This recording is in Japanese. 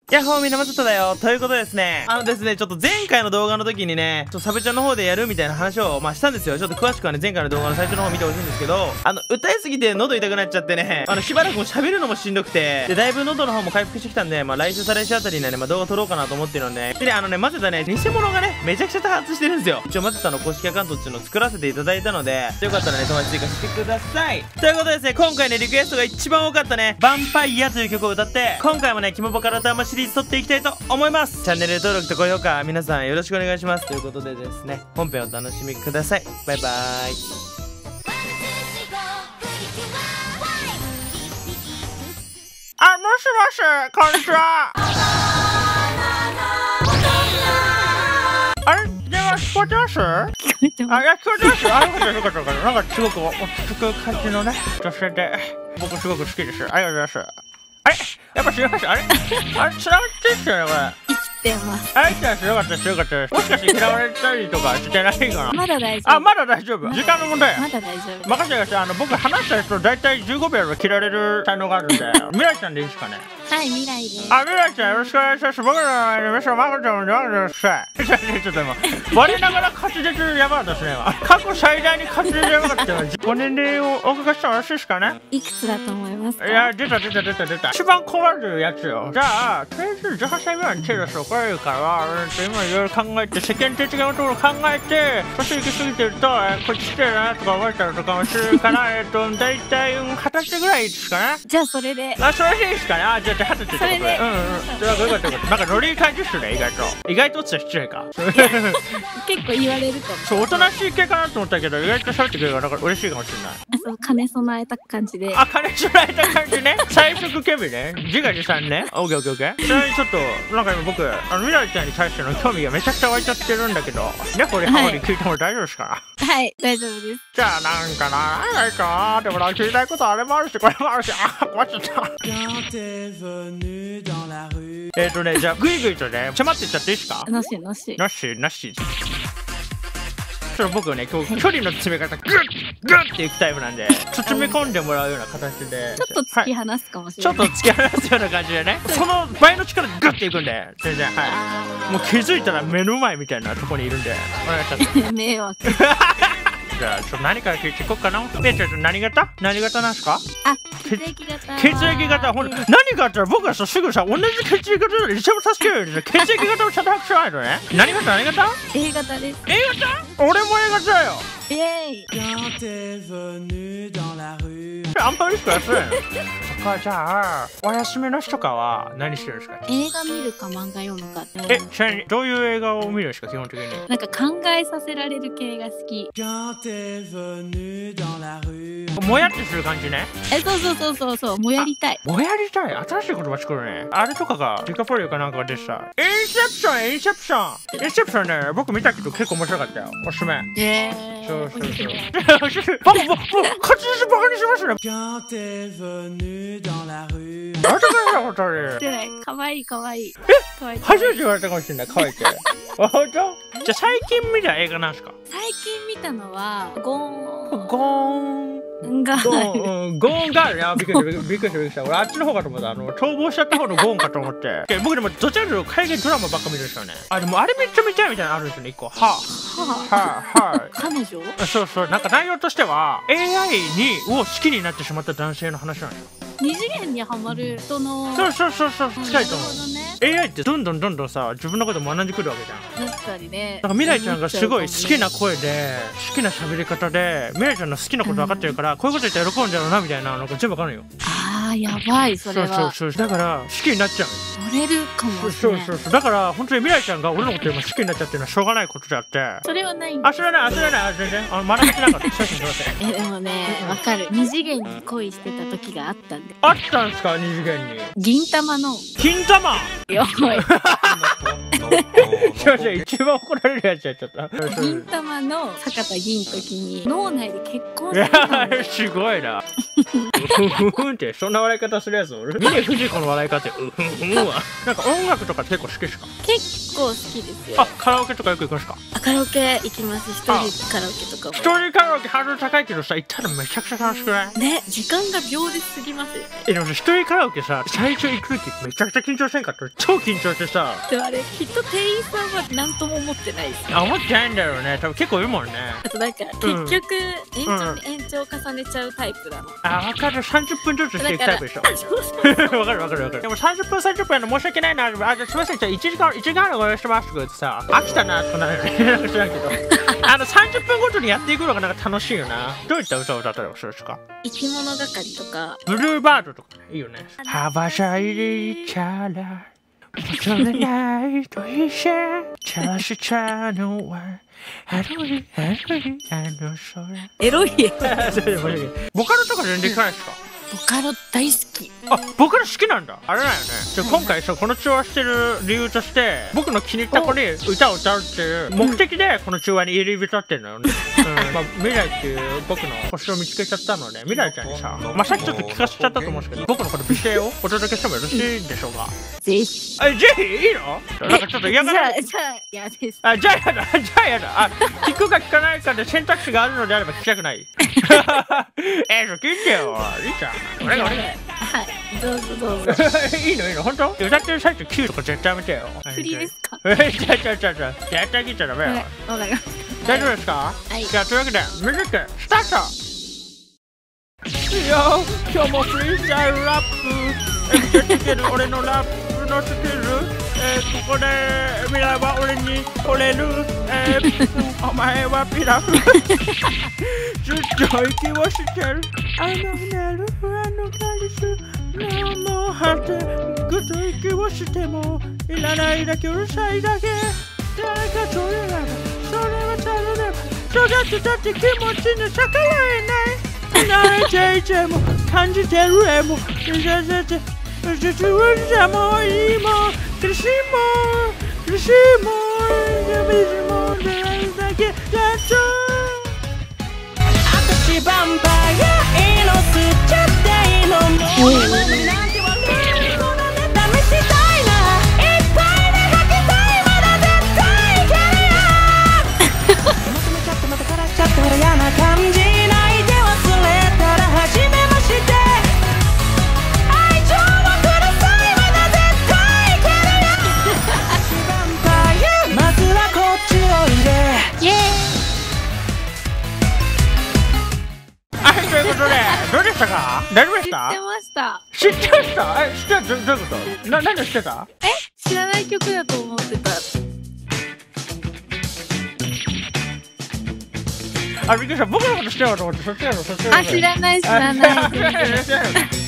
やっほーみんなまさとだよ。ということでですね、ちょっと前回の動画の時にね、サブチャンの方でやるみたいな話を、したんですよ。ちょっと詳しくはね、前回の動画の最初の方見てほしいんですけど、歌いすぎて喉痛くなっちゃってね、しばらくも喋るのもしんどくて、で、だいぶ喉の方も回復してきたんで、来週再来週あたりにね、動画撮ろうかなと思ってるので、でね、混ぜたね、偽物がね、めちゃくちゃ多発してるんですよ。一応混ぜたの公式アカウントっていうのを作らせていただいたので、よかったらね、友達追加してください。ということでですね、今回ね、リクエストが一番多かったね、ヴァンパイアという曲を歌って、今回もね、キモボカラターマシリーズ撮っていきたいと思います。チャンネル登録と高評価皆さんよろしくお願いします。ということでですね、本編をお楽しみください。バイバーイ。もしもし、こんにちは。あれ、電話聞こえてます？聞こえてます。いや、聞こえてます。よかったよかったよかった。なんかすごく落ち着く感じのね、女性で、僕すごく好きです。ありがとうございます。あれ、やっぱ知りました。あれ、繋がってんすよね、これ。生きてます。あれ、よかったです、よかったです。もしかして嫌われたりとかしてないかな。まだ大丈夫。まだ大丈夫。時間の問題。まだ大丈夫。任せてください。僕話した人大体15秒で切られる才能があるんで、未来ちゃんでいいですかね。はい、未来です。未来ちゃんよろしくお願いします。僕の名前でマコちゃんの名前でちょっと今、我ながら滑舌やばかったですね、今。過去最大に滑舌やばかったよ。ご年齢をお伺いしてもよろしいですかね。いくつだと思いますか？いや、出た。一番困るやつよ。じゃあ、とりあえず18歳ぐらいに手出す怒られるから、今いろいろ考えて、世間的なところを考えて、年行き過ぎてると、こっち来てるなとか思えたりとかもするから、大体20歳ぐらいですかね。じゃあ、それで。それでいいですかね。じゃあ、20歳ってことで。よかった。なんかノリ感じっすね、意外と。意外とって失礼か。結構言われるかも。そう、おとなしい系かなと思ったけど、意外と喋ってくれるから嬉しいかもしれない。そう、兼ね備えた感じで。兼ね備えた感じね。最速ケミね。自画自賛ね。オッケー。ちなみにちょっと、なんか今僕、未来ちゃんに対しての興味がめちゃくちゃ湧いちゃってるんだけど、ね、これハモに聞いても大丈夫ですか？はい、大丈夫です。じゃあ、なんかな、でもな、聞きたいことあれもあるし、これもあるし、困っちゃった。じゃあ、ぐいぐいとね、ちょ待ってちゃっていいですか？なし。ちょっと僕ね、今日距離の詰め方グッっていくタイプなんで、包み込んでもらうような形でちょっと突き放すかもしれない。ちょっと突き放すような感じでね、その倍の力でグッていくんで、全然。はい、もう気づいたら目の前みたいなとこにいるんでお願いします。迷惑。じゃあ、ちょっと何から聞いていこうかな。ちょっと何型なんすか？血液型。血液型。ほんと、何があったら僕はすぐさ、同じ血液型で一緒に助けるように血液型をちゃんと把握しないとね。何型？ A 型です。A 型？俺も A 型だよ。イエーイ。あんまりしくやすいの。じゃあ、お休みの日とかは何してるんですか？映画見るか漫画読むかって。ちなみにどういう映画を見るんですか、基本的に？なんか考えさせられる系が好き。もやってする感じね。そう、もやりたい。もやりたい？新しい言葉作るね。あれとかが、ディカプリオかなんかでさ、インセプションね、僕見たけど結構面白かったよ。おすすめ。そう。バカにしますね。かわいい。初めて言われたかもしれない。かわいいって。本当？じゃあ最近見た映画なんですか？最近見たのはゴーンガール。いや、びっくりした。俺あっちの方かと思った。逃亡しちゃった方のゴーンかと思って。僕でもどちらかというと海外ドラマばっか見るんですよね。でもあれめっちゃ見たいみたいなのあるんですよね、一個。彼女？そう。なんか内容としては AI を好きになってしまった男性の話なんですよ。二次元にはまる人の。そう近いと思う。AI ってどんどんさ、自分のこと学んでくるわけじゃん。確かにね。なんか未来ちゃんがすごい好きな声で、好きな喋り方で、未来ちゃんの好きなこと分かってるから、こういうこと言ったら喜んじゃうなみたいなのが全部分かるよ。やばい、それは。そう。だから好きになっちゃう。乗れるかもしれない。そう。だから本当に未来ちゃんが俺のこと今好きになっちゃってるのはしょうがないことであって。それはないんだ。それはない。全然学べてなかった。写真撮って。でもね、わかる。二次元に恋してた時があったんで。あったんですか、二次元に。銀玉の。金玉。よい。一番怒られるやつやっちゃった。銀玉の坂田銀の時に脳内で結婚してたんです。すごいな。ってそんな笑い方するやつおる？峰不二子の笑い方っては。なんか音楽とか結構好きですか？結構構好きですよ。 あ、カラオケとかよく行くんですか？ カラオケ行きます。一人カラオケとかも。 一人カラオケハードル高いけどさ、行ったらめちゃくちゃ楽しくない？ ね、時間が秒で過ぎますよね。 でもさ、一人カラオケさ、最初行く時めちゃくちゃ緊張せんかった。超緊張してさ。 でもあれ、きっと店員さんは何とも思ってないですよ。 あ、思ってないんだろうね。多分結構いるもんね。 あとなんか、結局、延長に延長重ねちゃうタイプなの。 あ、わかる。30分ずつしていくタイプでしょ。 そうそうわかるわかるわかる。でも30分30分やの申し訳ないな。あ、じゃあすみません。じゃあ1時間のご用意してますとか言ってさ、飽きたなとなるよね。なんか知らんけど。30分ごとにやっていくのがなんか楽しいよな。どういった歌を歌ったりするんですか？ 生き物係とか。 ブルーバードとかいいよね。はばさいでいたら、それないと一緒。チャラしちゃうのは、あの空。 エロい。 ボカロとか全然いかないですか？ ボカロ大好き。 あ、ボカロ好きなんだ。あれだよね。じゃあ今回さ、この中和してる理由として、僕の気に入った子に歌を歌うっていう目的でこの中和に入り浸ってるのよね。まあ、未来っていう僕の星を見つけちゃったので、未来ちゃんにさ、まあさっきちょっと聞かせちゃったと思うんですけど、僕のこの美声をお届けしてもよろしいんでしょうか？ ぜひ。 ぜひいいの？なんかちょっと嫌がらない。 じゃあ、嫌です。 じゃあやだ、じゃあやだ。聞くか聞かないかで選択肢があるのであれば聞きたくない。聞いてよ。いいじゃん。俺が。 はい、どうぞどうぞ。 いいの本当？歌ってる最中キューとか絶対やめてよ。 振りですか？ じゃあ絶対聞いちゃダメよ。 わかりました。 大丈夫ですか？ はい。 じゃあというわけでミュージックスタート。いや今日もフリースタイルラップ見てける俺のラップのスキル。ここで未来は俺に惚れる。お前はピラフ。ずっと息をしてる。ねるカリスの果て。ぐっと息をしてもいらないだけうるさいだけ。誰かそれならそれはただでも育てたって気持ちに逆らえない。慣れていても感じてる絵も見させて実はもういいも苦しいも苦しいも水も出るだけだと。私ヴァンパイアいいの吸っちゃっていいのもうなんて悪いこのネタ見せたいないっぱいで吐きたいまだ絶対いけるよ。求めちゃってまたからしちゃってほら嫌な感じないで忘れたら初めまして。愛情をくださいまだ絶対いけるよ。ヴァンパイアまずはこっちおいで。イエーイ。はい、ということで、どうでしたか？大丈夫でした？ 知ってました。 知ってました？知ってた？どういうこと？何で知ってた？ 知らない曲だと思ってた。 びっくりした。僕のこと知ってるのと思って、そっちなの。 知らない。